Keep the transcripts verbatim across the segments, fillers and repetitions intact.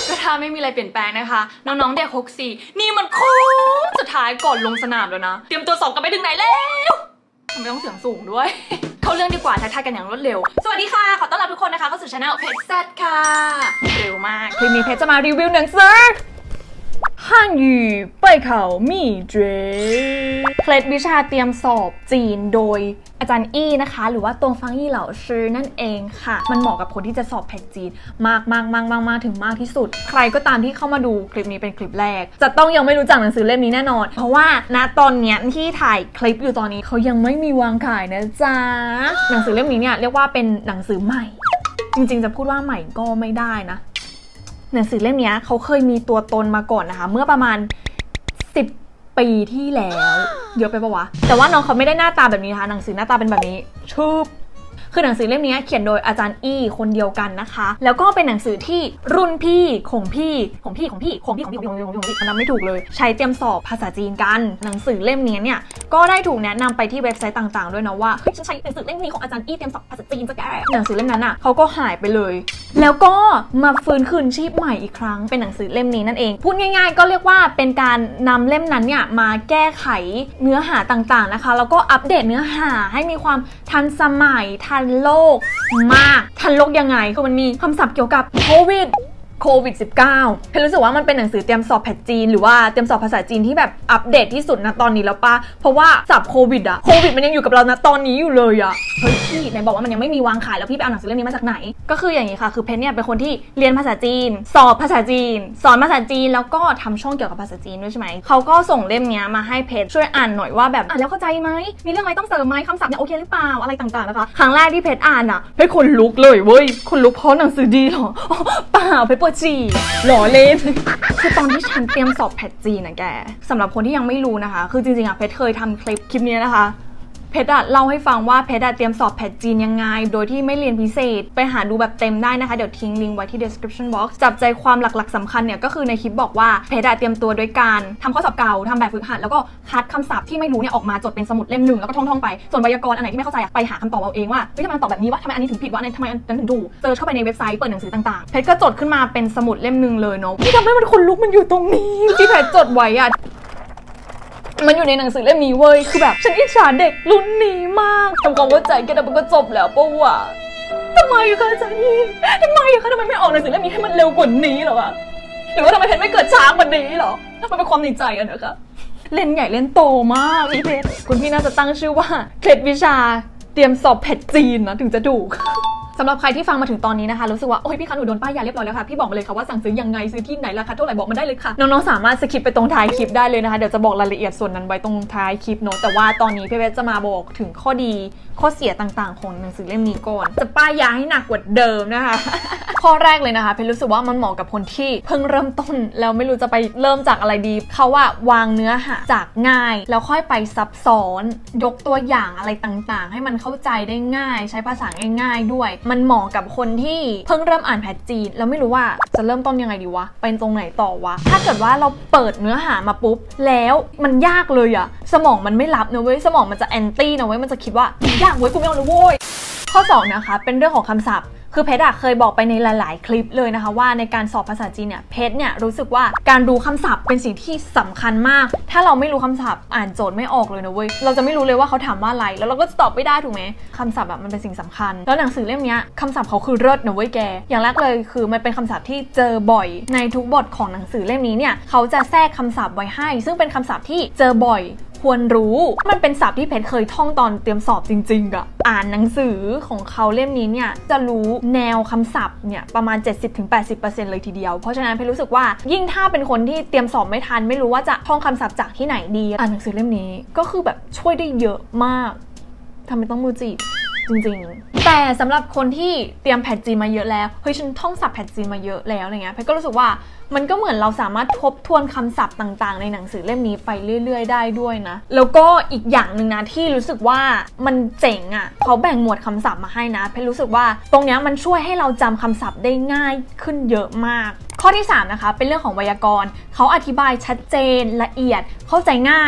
ก็ถ้าไม่มีอะไรเปลี่ยนแปลงนะคะน้องๆเด็กหกสี่นี่มันโค้งสุดท้ายก่อนลงสนามแล้วนะเตรียมตัวสอบกันไปถึงไหนแล้วทำไมต้องเสียงสูงด้วย เข้าเรื่องดีกว่าทักทายกันอย่างรวดเร็วสวัสดีค่ะขอต้อนรับทุกคนนะคะเข้าสู่ช่องเพจแซดค่ะเร็วมากคลิปนี้เพจจะมารีวิวหนังสือฮั่นยูเป่ยเขามี่เจเคล็ดวิชาเตรียมสอบจีนโดยอาจารย์อี้นะคะหรือว่าตงฟังอี้เหล่าชื่อนั่นเองค่ะมันเหมาะกับคนที่จะสอบแพทจีนมากมากมากมากมากถึงมากที่สุดใครก็ตามที่เข้ามาดูคลิปนี้เป็นคลิปแรกจะต้องยังไม่รู้จักหนังสือเล่มนี้แน่นอนเพราะว่าณตอนนี้ที่ถ่ายคลิปอยู่ตอนนี้เขายังไม่มีวางขายนะจ๊ะหนังสือเล่มนี้เนี่ยเรียกว่าเป็นหนังสือใหม่จริงๆจะพูดว่าใหม่ก็ไม่ได้นะหนังสือเล่มนี้เขาเคยมีตัวตนมาก่อนนะคะเมื่อประมาณสิบปีที่แล้วเยอะไปปะวะแต่ว่าน้องเขาไม่ได้หน้าตาแบบนี้นะคะหนังสือหน้าตาเป็นแบบนี้ชืบคือหนังสือเล่มนี้เขียนโดยอาจารย์อี้คนเดียวกันนะคะแล้วก็เป็นหนังสือที่รุ่นพี่ของพี่ของพี่ของพี่ของพี่ของพี่ของพี่ของพี่ของพี่มันไม่ถูกเลยใช้เตรียมสอบภาษาจีนกันหนังสือเล่มนี้เนี่ยก็ได้ถูกแนะนำไปที่เว็บไซต์ต่างๆด้วยนะว่าเฮ้ยฉันใช้หนังสือเล่มนี้ของอาจารย์อี้เตรียมสอบภาษาจีนจะแกหนังสือเล่มนั้นอ่ะเขาก็หายไปเลยแล้วก็มาฟื้นคืนชีพใหม่อีกครั้งเป็นหนังสือเล่มนี้นั่นเองพูดง่ายๆก็เรียกว่าเป็นการนำเล่มนั้นเนี่ยมาแก้ไขเนื้อหาต่างๆนะคะแล้วก็อัปเดตเนื้อหาให้มีความทันสมัยทันโลกมากทันโลกยังไงคือมันมีคำศัพท์เกี่ยวกับโควิดโควิด สิบเก้า เพนรู้สึกว่ามันเป็นหนังสือเตรียมสอบแพทจีนหรือว่าเตรียมสอบภาษาจีนที่แบบอัปเดตที่สุดนะตอนนี้แล้วป่ะเพราะว่าศัพท์โควิดอะโควิดมันยังอยู่กับเรานะตอนนี้อยู่เลยอะเฮ้ยพี่ไหนบอกว่ามันยังไม่มีวางขายแล้วพี่ไปเอาหนังสือเล่มนี้มาจากไหนก็คืออย่างนี้ค่ะคือเพนเนี่ยเป็นคนที่เรียนภาษาจีนสอบภาษาจีนสอนภาษาจีนแล้วก็ทำช่องเกี่ยวกับภาษาจีนด้วยใช่ไหมเขาก็ส่งเล่มนี้มาให้เพจช่วยอ่านหน่อยว่าแบบอ่านแล้วเข้าใจไหมมีเรื่องอะไรต้องเสริมไหมคำศัพท์เนี่ยโอเคหรือเปล่าอะไรต่างๆนะคะครั้งแรกที่เพจอ่านอะเพจคนลุกเลยเว้ยคนลุกเพราะหนังสือดีหรอเปล่าเพจปวดฉี่หล่อเล่นคือตอนที่ฉันเตรียมสอบแพทจีนนะแกสำหรับคนที่ยังไม่รู้นะคะคือจริงๆอะเพชรเคยทำคลิปคลิปนี้นะคะเพชรอะเล่าให้ฟังว่าเพชรอะเตรียมสอบแพทจีนยังไงโดยที่ไม่เรียนพิเศษไปหาดูแบบเต็มได้นะคะเดี๋ยวทิ้งลิงก์ไว้ที่ description box จับใจความหลักๆสำคัญเนี่ยก็คือในคลิปบอกว่าเพชรอะเตรียมตัวโดยการทำข้อสอบเก่าทำแบบฝึกหัดแล้วก็คัดคำศัพท์ที่ไม่รู้เนี่ยออกมาจดเป็นสมุดเล่มหนึ่งแล้วก็ท่องๆไปส่วนไวยากรณ์อันไหนที่ไม่เข้าใจไปหาคำตอบเอาเองว่าเฮ้ยทำไมมันตอบแบบนี้วะทำไมอันนี้ถึงผิดวะอันนี้ทำไมอันนั้นถึงถูกเจอเข้าไปในเว็บไซต์เปิดหนังสือต่างๆเพชรก็จดขึ้นมาเป็นสมุดเล่มหนึ่งเลยเนาะที่ทำให้มันคนลุกมันอยู่ตรงนี้ที่เพชรจดไว้อะมันอยู่ในหนังสือเล่มนี้เว้ยคือแบบฉันอิจฉาเด็กรุ่นนี้มากทำความเข้าใจแกแต่มันก็จบแล้วปะวะทำไมอะคะอาจารย์นี่ทำไมอะคะทำไมไม่ออกหนังสือเล่มนี้ให้มันเร็วกว่านี้หรอวะหรือว่าทำไมเพชรไม่เกิดช้ากว่านี้หรอมันเป็นความในใจอะนะคะเล่นใหญ่เล่นโตมากพี่เพชรคุณพี่น่าจะตั้งชื่อว่าเคล็ดวิชาเตรียมสอบแพทจีนนะถึงจะถูกสำหรับใครที่ฟังมาถึงตอนนี้นะคะรู้สึกว่าโอ้ยพี่คะหนูโดนป้ายยาเรียบร้อยแล้วค่ะพี่บอกมาเลยค่ะว่าสั่งซื้อยังไงซื้อที่ไหนราคาเท่าไหร่บอกมาได้เลยค่ะน้องๆสามารถสคิปไปตรงท้ายคลิปได้เลยนะคะเดี๋ยวจะบอกรายละเอียดส่วนนั้นไว้ตรงท้ายคลิปเนาะแต่ว่าตอนนี้พี่เพชรจะมาบอกถึงข้อดีข้อเสียต่างๆของหนังสือเล่มนี้ก่อนจะป้ายยาให้หนักกว่าเดิมนะคะข้อแรกเลยนะคะเพชรรู้สึกว่ามันเหมาะกับคนที่เพิ่งเริ่มต้นแล้วไม่รู้จะไปเริ่มจากอะไรดีเขาว่าวางเนื้อหาจากง่ายแล้วค่อยไปซับซ้อนยกตัวอย่างอะไรต่างๆให้มันเข้าใจได้ง่ายใช้ภาษาง่ายๆด้วยมันเหมาะกับคนที่เพิ่งเริ่มอ่านแพทจีนแล้วไม่รู้ว่าจะเริ่มต้นยังไงดีวะเป็นตรงไหนต่อวะถ้าเกิดว่าเราเปิดเนื้อหามาปุ๊บแล้วมันยากเลยอะสมองมันไม่รับนะเว้ยสมองมันจะแอนตี้นะเว้ยมันจะคิดว่ายากเว้ยกูไม่เอาเลยโว้ยข้อสองนะคะเป็นเรื่องของคำศัพท์คือเพชรอะเคยบอกไปในหลายๆคลิปเลยนะคะว่าในการสอบภาษาจีนเนี่ยเพชรเนี่ยรู้สึกว่าการรู้คำศัพท์เป็นสิ่งที่สำคัญมากถ้าเราไม่รู้คำศัพท์อ่านโจทย์ไม่ออกเลยนะเว้ยเราจะไม่รู้เลยว่าเขาถามว่าอะไรแล้วเราก็ตอบไม่ได้ถูกไหมคำศัพท์อะมันเป็นสิ่งสำคัญแล้วหนังสือเล่มนี้คำศัพท์เขาคือเลิศนะเว้ยแกอย่างแรกเลยคือมันเป็นคำศัพท์ที่เจอบ่อยในทุกบทของหนังสือเล่มนี้เนี่ยเขาจะแทรกคำศัพท์ไว้ให้ซึ่งเป็นคำศัพท์ที่เจอบ่อยควรรู้มันเป็นศัพท์ที่เพชรเคยท่องตอนเตรียมสอบจริงๆอะอ่านหนังสือของเขาเล่มนี้เนี่ยจะรู้แนวคำศัพท์เนี่ยประมาณ เจ็ดสิบถึงแปดสิบเปอร์เซ็นต์ เลยทีเดียวเพราะฉะนั้นเพชรรู้สึกว่ายิ่งถ้าเป็นคนที่เตรียมสอบไม่ทันไม่รู้ว่าจะท่องคำศัพท์จากที่ไหนดีอ่านหนังสือเล่มนี้ก็คือแบบช่วยได้เยอะมากทำไมต้องมือจีบจริงๆแต่สำหรับคนที่เตรียมแพทจีนมาเยอะแล้วเฮ้ยฉันท่องศัพท์แพทจีนมาเยอะแล้วอะไรเงี้ยเพชรก็รู้สึกว่ามันก็เหมือนเราสามารถทบทวนคำศัพท์ต่างๆในหนังสือเล่มนี้ไปเรื่อยๆได้ด้วยนะแล้วก็อีกอย่างหนึ่งนะที่รู้สึกว่ามันเจ๋งอ่ะเขาแบ่งหมวดคำศัพท์มาให้นะเพชรรู้สึกว่าตรงนี้มันช่วยให้เราจำคำศัพท์ได้ง่ายขึ้นเยอะมากข้อที่สามนะคะเป็นเรื่องของไวยากรณ์เขาอธิบายชัดเจนละเอียดเข้าใจง่าย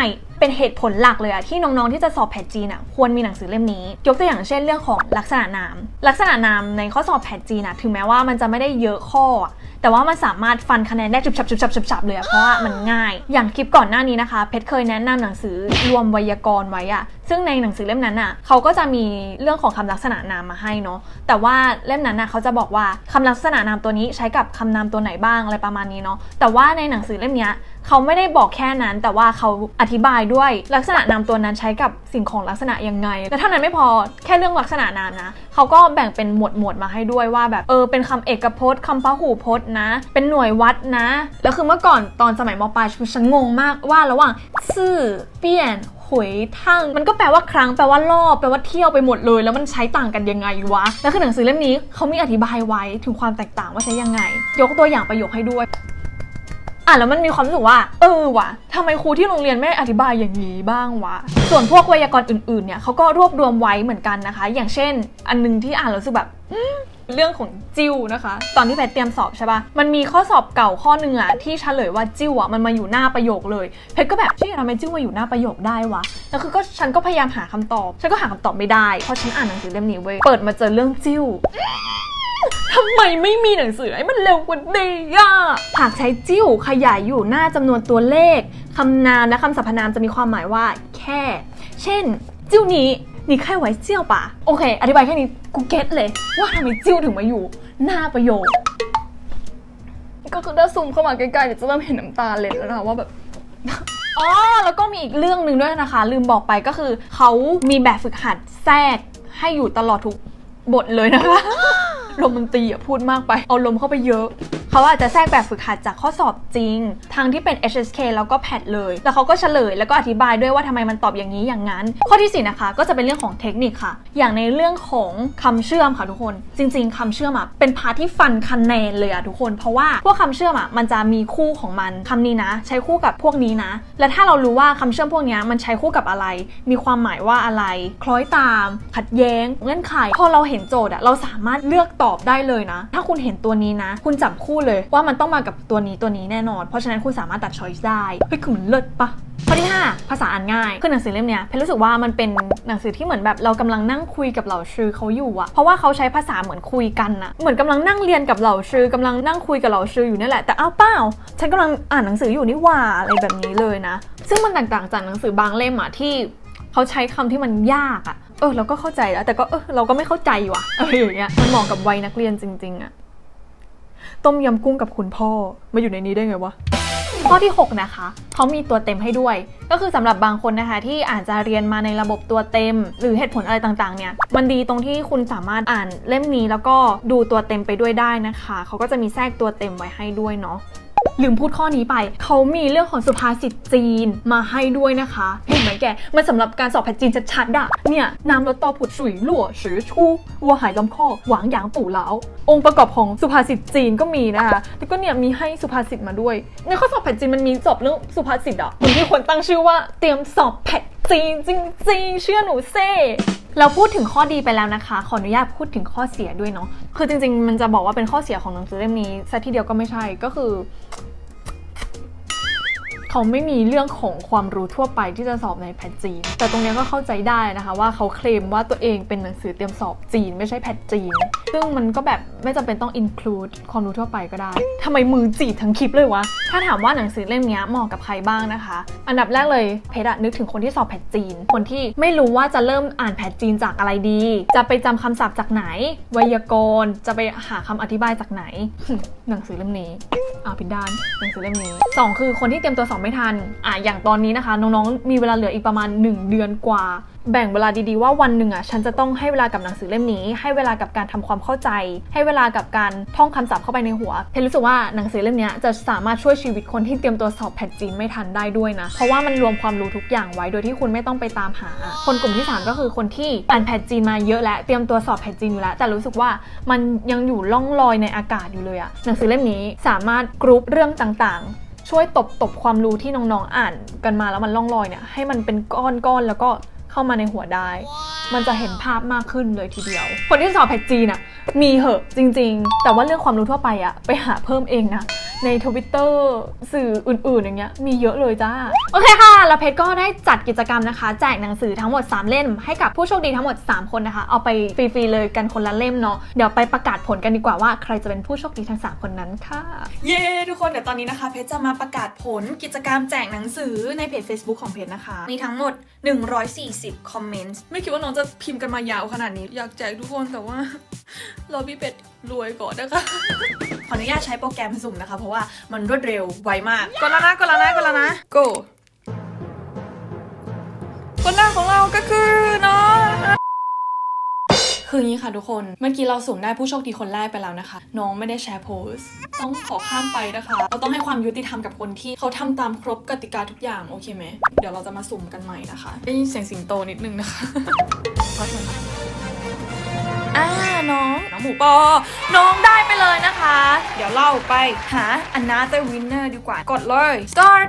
เป็นเหตุผลหลักเลยอะที่น้องๆที่จะสอบแพทจีนอะควรมีหนังสือเล่มนี้ยกตัวอย่างเช่นเรื่องของลักษณะนามลักษณะนามในข้อสอบแพทจีนอะถึงแม้ว่ามันจะไม่ได้เยอะข้อแต่ว่ามันสามารถฟันคะแนนได้ฉุบฉับฉุบฉับฉุบฉับเลยอะเพราะว่ามันง่ายอย่างคลิปก่อนหน้านี้นะคะเพชรเคยแนะนำหนังสือรวมไวยากรณ์ไว้อะซึ่งในหนังสือเล่มนั้นอะเขาก็จะมีเรื่องของคำลักษณะนามมาให้เนาะแต่ว่าเล่มนั้นอะเขาจะบอกว่าคำลักษณะนามตัวนี้ใช้กับคำนามตัวไหนบ้างอะไรประมาณนี้เนาะแต่ว่าในหนังสือเล่มนี้เขาไม่ได้บอกแค่นั้นแต่ว่าเขาอธิบายด้วยลักษณะนามตัวนั้นใช้กับสิ่งของลักษณะยังไงและเท่านั้นไม่พอแค่เรื่องลักษณะนามนะเขาก็แบ่งเป็นหมวดหมวดมาให้ด้วยว่าแบบเออเป็นคำเอกพจน์คำพหูพจน์นะเป็นหน่วยวัดนะแล้วคือเมื่อก่อนตอนสมัยม.ปลายคือฉันงงมากว่าระหว่างซื่อเปี่ยนหวยทั้งมันก็แปลว่าครั้งแปลว่ารอบแปลว่าเที่ยวไปหมดเลยแล้วมันใช้ต่างกันยังไงวะแล้วคือหนังสือเล่มนี้เขามีอธิบายไว้ถึงความแตกต่างว่าใช้ยังไงยกตัวอย่างประโยคให้ด้วยอ่ะแล้วมันมีความรู้สึกว่าเออวะทำไมครูที่โรงเรียนไม่อธิบายอย่างนี้บ้างวะส่วนพวกไวยากรณ์อื่นๆเนี่ยเขาก็รวบรวมไว้เหมือนกันนะคะอย่างเช่นอันนึงที่อ่านแล้วรู้สึกแบบเรื่องของจิ้วนะคะตอนที่แพทเตรียมสอบใช่ปะมันมีข้อสอบเก่าข้อหนึ่งอะที่เฉลยว่าจิ้วอะมันมาอยู่หน้าประโยคเลยเพชรก็แบบชี่ทำไมจิ้วมาอยู่หน้าประโยคได้วะแล้วคือก็ฉันก็พยายามหาคำตอบฉันก็หาคำตอบไม่ได้เพราะฉันอ่านหนังสือเล่มนี้เว้ยเปิดมาเจอเรื่องจิ้วทำไมไม่มีหนังสือให้มันเร็วกว่านี้อ่ะหากใช้จิ้วขยายอยู่หน้าจำนวนตัวเลขคำนามและคำสรรพนามจะมีความหมายว่าแค่เช่นจิ้วนี้นี่แค่ไว้เจี้ยวป่ะโอเคอธิบายแค่นี้กูเก็ตเลยว่าทำไมจิ้วถึงมาอยู่หน้าประโยคก็คือถ้าซูมเข้ามาใกล้ๆเดี๋ยวจะเริ่มเห็นน้ำตาเล็ดแล้วนะว่าแบบอ๋อแล้วก็มีอีกเรื่องหนึ่งด้วยนะคะลืมบอกไปก็คือเขามีแบบฝึกหัดแทรกให้อยู่ตลอดทุกบทเลยนะคะลมมันตีอ่ะพูดมากไปเอาลมเข้าไปเยอะเขาอาจจะแทรกแบบฝึกหัดจากข้อสอบจริงทางที่เป็น เอช เอส เค แล้วก็แพทเลยแล้วเขาก็เฉลยแล้วก็อธิบายด้วยว่าทำไมมันตอบอย่างนี้อย่างนั้นข้อที่สี่นะคะก็จะเป็นเรื่องของเทคนิคค่ะอย่างในเรื่องของคำเชื่อมค่ะทุกคนจริงๆคำเชื่อมอ่ะเป็นพาร์ทที่ฟันคะแนนเลยอ่ะทุกคนเพราะว่าพวกคำเชื่อมอ่ะมันจะมีคู่ของมันคำนี้นะใช้คู่กับพวกนี้นะและถ้าเรารู้ว่าคำเชื่อมพวกนี้มันใช้คู่กับอะไรมีความหมายว่าอะไรคล้อยตามขัดแย้งเงื่อนไขพอเราเห็นโจทย์อ่ะเราสามารถเลือกตอบได้เลยนะถ้าคุณเห็นตัวนี้นะคุณจับคู่เลยว่ามันต้องมากับตัวนี้ตัวนี้แน่นอนเพราะฉะนั้นคุณสามารถตัด choice ได้เฮ้ยคือมันเลิศปะข้อที่ห้าภาษาอ่านง่ายคือหนังสือเล่มเนี้ยเพนรู้สึกว่ามันเป็นหนังสือที่เหมือนแบบเรากำลังนั่งคุยกับเหล่าชื่อเขาอยู่อะเพราะว่าเขาใช้ภาษาเหมือนคุยกันอะเหมือนกำลังนั่งเรียนกับเหล่าชื่อกำลังนั่งคุยกับเหล่าชื่ออยู่นี่แหละแต่อ้าวเปล่าฉันกำลังอ่านหนังสืออยู่นี่ว่าอะไรแบบนี้เลยนะซึ่งมันแตกต่างจากหนังสือบางเล่มอะที่เขาใช้คำที่มันยากอะเออเราก็เข้าใจแล้วแต่ก็เออเราก็ไม่เข้าใจว่ะอะไรอย่างเงี้ยมันเหมาะกับวัยนักเรียนจริงๆอะต้มยำกุ้งกับคุณพ่อมาอยู่ในนี้ได้ไงวะข้อที่หกนะคะเขามีตัวเต็มให้ด้วยก็คือสำหรับบางคนนะคะที่อาจจะเรียนมาในระบบตัวเต็มหรือเหตุผลอะไรต่างๆเนี่ยมันดีตรงที่คุณสามารถอ่านเล่มนี้แล้วก็ดูตัวเต็มไปด้วยได้นะคะเขาก็จะมีแทรกตัวเต็มไว้ให้ด้วยเนาะลืมพูดข้อนี้ไปเขามีเรื่องของสุภาษิตจีนมาให้ด้วยนะคะเห็นไหมแกมันสำหรับการสอบแพทจีนชัดๆอะเนี่ยน้ำลดต่อผุดสุยหลั่วสือชูวัวหายลำคอหวางหยางปู่เหลาองค์ประกอบของสุภาษิตจีนก็มีนะคะแล้วก็เนี่ยมีให้สุภาษิตมาด้วยในข้อสอบแพทจีนมันมีสอบเรื่องสุภาษิตอะมันที่คนตั้งชื่อว่าเตรียมสอบแพทจีนจริงๆเชื่อหนูเซ่เราพูดถึงข้อดีไปแล้วนะคะขออนุญาตพูดถึงข้อเสียด้วยเนาะคือจริงๆมันจะบอกว่าเป็นข้อเสียของหนังสือเล่มนี้ซะทีเดียวก็ไม่ใช่ก็คือเขาไม่มีเรื่องของความรู้ทั่วไปที่จะสอบในแพทจีนแต่ตรงนี้ก็เข้าใจได้นะคะว่าเขาเคลมว่าตัวเองเป็นหนังสือเตรียมสอบจีนไม่ใช่แพทจีนซึ่งมันก็แบบไม่จำเป็นต้อง include ความรู้ทั่วไปก็ได้ทำไมมือจีบทั้งคลิปเลยวะถ้าถามว่าหนังสือเล่มนี้เหมาะกับใครบ้างนะคะอันดับแรกเลยเพชรนึกถึงคนที่สอบแพทจีนคนที่ไม่รู้ว่าจะเริ่มอ่านแพทจีนจากอะไรดีจะไปจำคำศัพท์จากไหนไวยากรณ์จะไปหาคำอธิบายจากไหน หนังสือเล่มนี้อ่าผิดด้านหนังสือเล่มนี้สองคือคนที่เตรียมตัวสอบไม่ทันอ่ะอย่างตอนนี้นะคะน้องๆมีเวลาเหลืออีกประมาณหนึ่งเดือนกว่าแบ่งเวลาดีๆว่าวันหนึ่งอ่ะฉันจะต้องให้เวลากับหนังสือเล่มนี้ให้เวลากับการทำความเข้าใจให้เวลากับการท่องคำศัพท์เข้าไปในหัวเพนรู้สึกว่าหนังสือเล่มนี้จะสามารถช่วยชีวิตคนที่เตรียมตัวสอบแพทจีนไม่ทันได้ด้วยนะเพราะว่ามันรวมความรู้ทุกอย่างไว้โดยที่คุณไม่ต้องไปตามหาคนกลุ่มที่สามก็คือคนที่อ่านแพทจีนมาเยอะแล้วเตรียมตัวสอบแพทจีนอยู่แล้วแต่รู้สึกว่ามันยังอยู่ล่องลอยในอากาศอยู่เลยอะหนังสือเล่มนี้สามารถกรุ๊ปเรื่องต่างๆช่วยตบตบความรู้ที่น้องๆอ่านกันมาแล้วมันล่องลอยเนี่ยให้มันเป็นก้อนๆแล้วก็เข้ามาในหัวได้ wow. มันจะเห็นภาพมากขึ้นเลยทีเดียวคนที่สอบแพทจีนอะมีเหอะจริงๆแต่ว่าเรื่องความรู้ทั่วไปอะไปหาเพิ่มเองนะใน Twitter สื่ออื่นๆอย่างเงี้ยมีเยอะเลยจ้าโอเคค่ะแล้วเพชรก็ได้จัดกิจกรรมนะคะแจกหนังสือทั้งหมดสามเล่มให้กับผู้โชคดีทั้งหมดสามคนนะคะเอาไปฟรีๆเลยกันคนละเล่มเนาะเดี๋ยวไปประกาศผลกันดีกว่าว่าใครจะเป็นผู้โชคดีทั้งสามคนนั้นค่ะเย้ทุกคนเดี๋ยวตอนนี้นะคะเพชรจะมาประกาศผลกิจกรรมแจกหนังสือในเพจ Facebook ของเพชรนะคะมีทั้งหมดหนึ่งร้อยสี่สิบคอมเมนต์ไม่คิดว่าน้องจะพิมพ์กันมายาวขนาดนี้อยากแจกทุกคนแต่ว่ารอพี่เป็ดรวยก่อนนะคะขออนุญาตใช้โปรแกรมสุ่มนะคะเพราะว่ามันรวดเร็วไวมากกดแล้วนะกดแล้วนะกดแล้วนะ go คนแรกของเราก็คือน้องคืออย่างนี้ค่ะทุกคนเมื่อกี้เราสุ่มได้ผู้โชคดีคนแรกไปแล้วนะคะน้องไม่ได้แชร์โพสต์ต้องขอข้ามไปนะคะเราต้องให้ความยุติธรรมกับคนที่เขาทำตามครบกติกาทุกอย่างโอเคไหมเดี๋ยวเราจะมาสุ่มกันใหม่นะคะได้ยินเสียงสิงโตนิดนึงนะคะขอโทษนะคะอ่าน้องน้องหมูปอน้องได้ไปเลยนะคะเดี๋ยวเราไปหา another winner ดีกว่ากดเลย start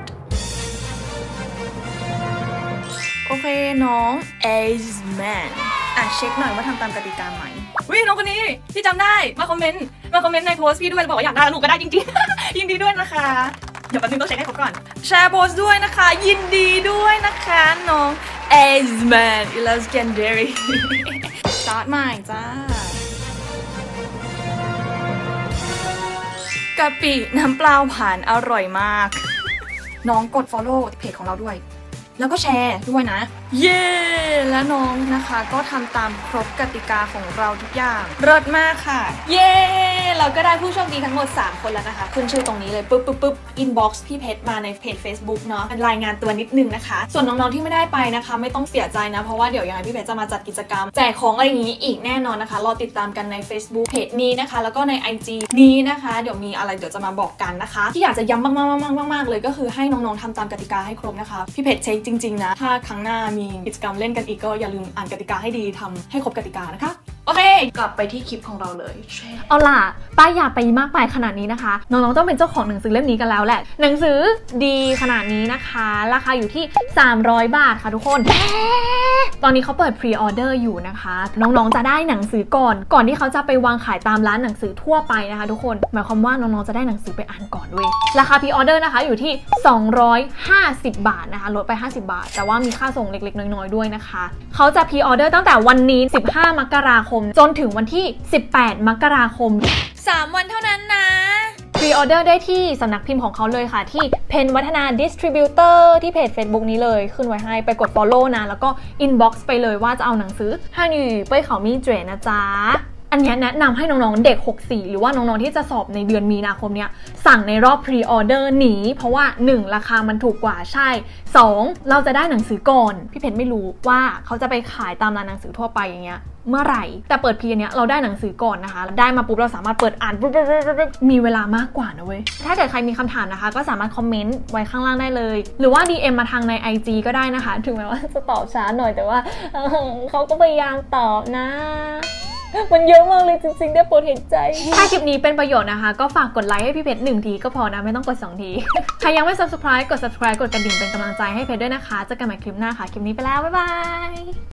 โอเคน้อง Ace Man อ่ะเช็คหน่อยว่าทำตามกติกาไหมวิน้องคนนี้พี่จำได้มาคอมเมนต์มาคอมเมนต์ในโพสต์พี่ด้วยบอกว่าอยากได้หนูก็ได้จริงๆ ยินดีด้วยนะคะเดี๋ยวแป๊บนึงต้องเช็คให้ครบก่อนแชร์โพสต์ด้วยนะคะยินดีด้วยนะคะน้อง Ace Man Legendary สตาร์ทใหม่จ้ากะปิน้ำเปล่าผ่านอร่อยมากน้องกด follow เพจของเราด้วยแล้วก็แชร์ด้วยนะเย้และน้องนะคะก็ทำตามครบกติกาของเราทุกอย่างเลิศมากค่ะเย้เราก็ได้ผู้โชคดีทั้งหมดสามคนแล้วนะคะขึ้นชื่อตรงนี้เลยปุ๊บปุ๊บปุ๊บ inbox พี่เพชรมาในเพจ Facebook เนาะรายงานตัวนิดนึงนะคะส่วนน้องๆที่ไม่ได้ไปนะคะไม่ต้องเสียใจนะเพราะว่าเดี๋ยวยังไงพี่เพชรจะมาจัดกิจกรรมแจกของอะไรอย่างนี้อีกแน่นอนนะคะรอติดตามกันใน Facebook เพจนี้นะคะแล้วก็ใน ไอ จี นี้นะคะเดี๋ยวมีอะไรเดี๋ยวจะมาบอกกันนะคะที่อยากจะย้ำมากๆๆๆๆเลยก็คือให้น้องๆทำตามกติกาให้ครบนะคะพี่เพชรเช็คจริงๆนะถ้าครั้งหน้ามีกิจกรรมเล่นกันอีกก็อย่าลืมอ่านกติกาให้ดีทำให้ครบกติกานะคะโอเคกลับไปที่คลิปของเราเลยเอาล่ะป้ายยาไปมากไปขนาดนี้นะคะน้องๆต้องเป็นเจ้าของหนังสือเล่มนี้กันแล้วแหละหนังสือดีขนาดนี้นะคะราคาอยู่ที่สามร้อยบาทค่ะทุกคนตอนนี้เขาเปิดพรีออเดอร์อยู่นะคะน้องๆจะได้หนังสือก่อนก่อนที่เขาจะไปวางขายตามร้านหนังสือทั่วไปนะคะทุกคนหมายความว่าน้องๆจะได้หนังสือไปอ่านก่อนด้วยราคาพรีออเดอร์นะคะอยู่ที่สองร้อยห้าสิบบาทนะคะลดไปห้าสิบบาทแต่ว่ามีค่าส่งเล็กๆน้อยๆด้วยนะคะเขาจะพรีออเดอร์ตั้งแต่วันนี้สิบห้ามกราคมจนถึงวันที่สิบแปดมกราคมสามวันเท่านั้นนะพรีออเดอร์ได้ที่สำนักพิมพ์ของเขาเลยค่ะที่เพนวัฒนา Distributor ที่เพจ Facebook นี้เลยขึ้นไว้ให้ไปกด follow นะแล้วก็ inbox ไปเลยว่าจะเอาหนังสือฮันยูเป้ยเขามีเจรนะจ๊ะอันนี้แนะนำให้น้องๆเด็กหกสิบสี่หรือว่าน้องๆที่จะสอบในเดือนมีนาคมเนี้ยสั่งในรอบพรีออเดอร์หนีเพราะว่าหนึ่งราคามันถูกกว่าใช่สองเราจะได้หนังสือก่อนพี่เพชรไม่รู้ว่าเขาจะไปขายตามร้านหนังสือทั่วไปอย่างเงี้ยเมื่อไหร่แต่เปิดพรีเนี้ยเราได้หนังสือก่อนนะคะได้มาปุ๊บเราสามารถเปิดอ่านปุ๊บมีเวลามากกว่านะเว้ยถ้าเกิดใครมีคำถามนะคะก็สามารถคอมเมนต์ไว้ข้างล่างได้เลยหรือว่า ดี เอ็ม มาทางใน ไอ จี ก็ได้นะคะถึงแม้ว่าจะตอบช้าหน่อยแต่ว่าเขาก็พยายามตอบนะมันเยอะมากเลยจริงๆได้โปรดเห็นใจถ้าคลิปนี้เป็นประโยชน์นะคะก็ฝากกดไลค์ให้พี่เพชรหนึ่งทีก็พอนะไม่ต้องกดสองทีใครยังไม่ ซับสไครบ์ กด ซับสไครบ์ กดกระดิ่งเป็นกำลังใจให้เพชรด้วยนะคะเจอกันใหม่คลิปหน้าค่ะคลิปนี้ไปแล้วบ๊ายบาย